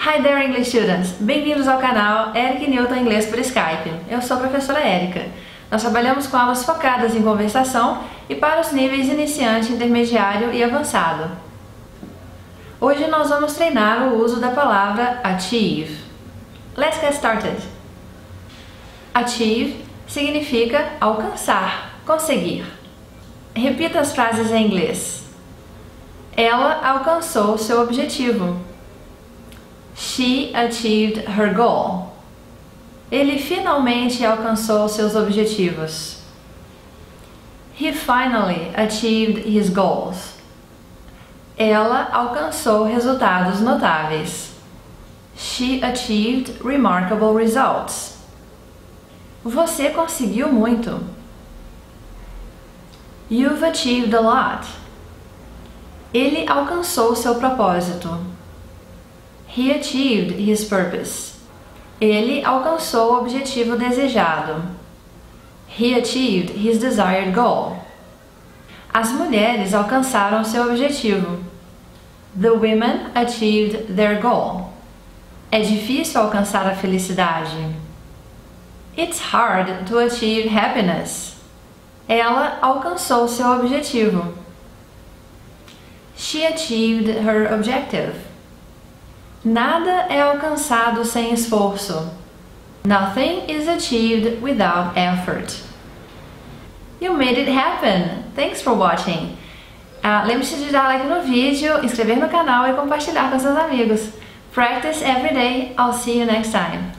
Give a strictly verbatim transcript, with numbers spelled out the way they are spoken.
Hi there English students! Bem-vindos ao canal Eric Newton Inglês por Skype. Eu sou a professora Érica. Nós trabalhamos com aulas focadas em conversação e para os níveis iniciante, intermediário e avançado. Hoje nós vamos treinar o uso da palavra achieve. Let's get started! Achieve significa alcançar, conseguir. Repita as frases em inglês. Ela alcançou seu objetivo. She achieved her goal. Ele finalmente alcançou seus objetivos. He finally achieved his goals. Ela alcançou resultados notáveis. She achieved remarkable results. Você conseguiu muito. You've achieved a lot. Ele alcançou seu propósito. He achieved his purpose. Ele alcançou o objetivo desejado. He achieved his desired goal. As mulheres alcançaram seu objetivo. The women achieved their goal. É difícil alcançar a felicidade. It's hard to achieve happiness. Ela alcançou seu objetivo. She achieved her objective. Nada é alcançado sem esforço. Nothing is achieved without effort. You made it happen! Thanks for watching! Uh, Lembre-se de dar like no vídeo, inscrever no canal e compartilhar com seus amigos. Practice every day. I'll see you next time.